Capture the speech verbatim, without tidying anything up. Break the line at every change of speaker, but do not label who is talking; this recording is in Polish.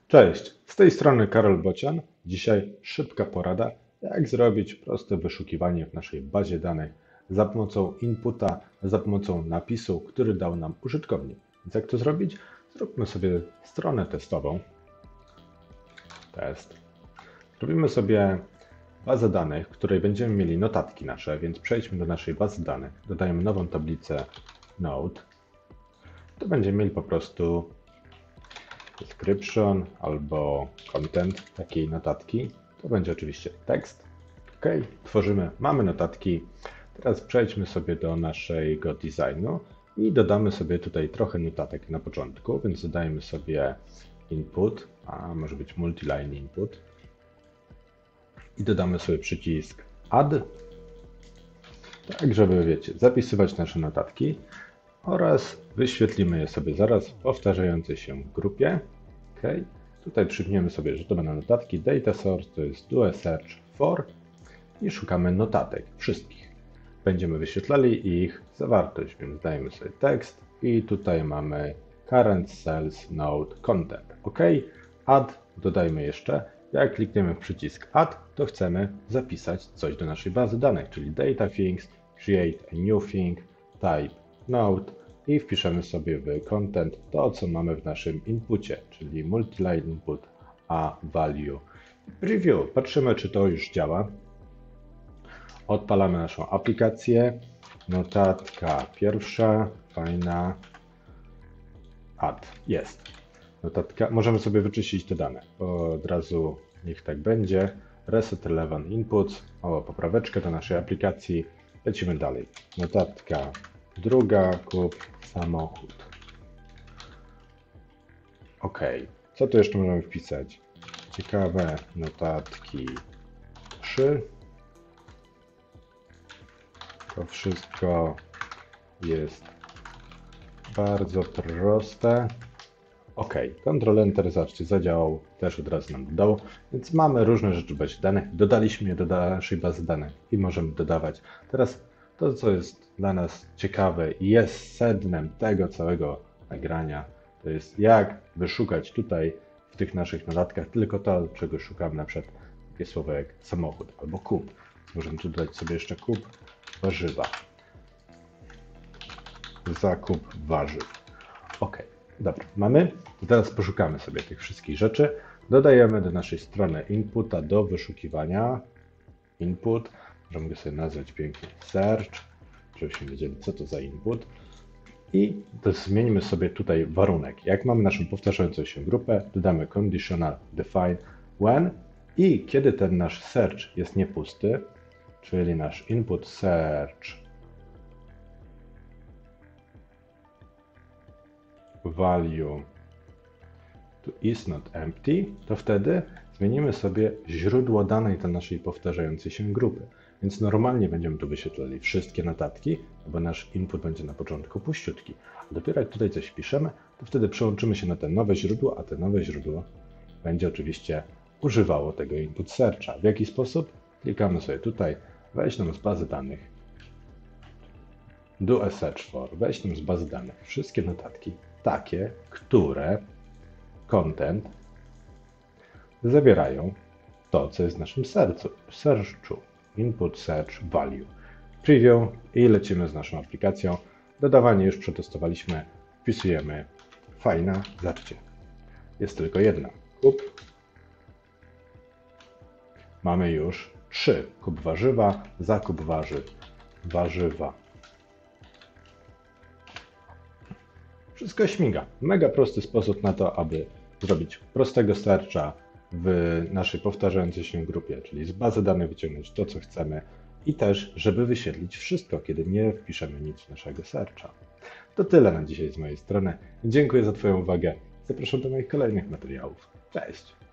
Cześć, z tej strony Karol Bocian. Dzisiaj szybka porada, jak zrobić proste wyszukiwanie w naszej bazie danych za pomocą inputa, za pomocą napisu, który dał nam użytkownik. Więc jak to zrobić? Zróbmy sobie stronę testową. Test. Zrobimy sobie bazę danych, w której będziemy mieli notatki nasze, więc przejdźmy do naszej bazy danych. Dodajemy nową tablicę Node. To będziemy mieli po prostu description albo content takiej notatki. To będzie oczywiście tekst. OK, tworzymy, mamy notatki. Teraz przejdźmy sobie do naszego designu i dodamy sobie tutaj trochę notatek na początku, więc dodajmy sobie input, a może być multiline input i dodamy sobie przycisk add, tak żeby, wiecie, zapisywać nasze notatki oraz wyświetlimy je sobie zaraz w powtarzającej się grupie. OK. Tutaj przypniemy sobie, że to będą notatki. Data source to jest do search for i szukamy notatek wszystkich. Będziemy wyświetlali ich zawartość, więc dajemy sobie tekst i tutaj mamy current cells node content. OK. Add dodajmy jeszcze. Jak klikniemy w przycisk add, to chcemy zapisać coś do naszej bazy danych, czyli data things, create a new thing, type node i wpiszemy sobie w content to, co mamy w naszym inpucie, czyli multiline input a value. Preview. Patrzymy, czy to już działa. Odpalamy naszą aplikację. Notatka pierwsza, fajna. Add. Jest. Notatka. Możemy sobie wyczyścić te dane. Od razu niech tak będzie. Reset eleven inputs. O, popraweczkę do naszej aplikacji. Lecimy dalej. Notatka druga, kup samochód. OK. Co tu jeszcze możemy wpisać? Ciekawe notatki trzy. To wszystko jest bardzo proste. OK. Ctrl Enter, zobaczcie, zadziałał, też od razu nam dodał. Więc mamy różne rzeczy w bazie danych. Dodaliśmy je do naszej bazy danych i możemy dodawać. Teraz to, co jest dla nas ciekawe i jest sednem tego całego nagrania, to jest jak wyszukać tutaj w tych naszych notatkach tylko to, czego szukamy, na przykład takie słowo jak samochód albo kup. Możemy tu dodać sobie jeszcze kup warzywa. Zakup warzyw. OK, dobra, mamy. I teraz poszukamy sobie tych wszystkich rzeczy. Dodajemy do naszej strony inputa do wyszukiwania. Input. Możemy go sobie nazwać pięknie search, żebyśmy wiedzieli, co to za input. I to zmienimy sobie tutaj warunek. Jak mamy naszą powtarzającą się grupę, dodamy conditional define when i kiedy ten nasz search jest niepusty, czyli nasz input search value to is not empty, to wtedy zmienimy sobie źródło danej do naszej powtarzającej się grupy. Więc normalnie będziemy tu wyświetlali wszystkie notatki, bo nasz input będzie na początku puściutki. A dopiero jak tutaj coś wpiszemy, to wtedy przełączymy się na te nowe źródło, a te nowe źródło będzie oczywiście używało tego input searcha. W jaki sposób? Klikamy sobie tutaj, weź nam z bazy danych, do a search for, weź nam z bazy danych wszystkie notatki, takie, które content zawierają to, co jest w naszym sercu, searchu. Input search value. Preview i lecimy z naszą aplikacją. Dodawanie już przetestowaliśmy. Wpisujemy. Fajna. Zobaczcie. Jest tylko jedna. Kup. Mamy już trzy. Kup warzywa, zakup warzyw, warzywa. Wszystko śmiga. Mega prosty sposób na to, aby zrobić prostego searcha w naszej powtarzającej się grupie, czyli z bazy danych wyciągnąć to, co chcemy i też, żeby wyświetlić wszystko, kiedy nie wpiszemy nic w naszego searcha. To tyle na dzisiaj z mojej strony. Dziękuję za Twoją uwagę. Zapraszam do moich kolejnych materiałów. Cześć!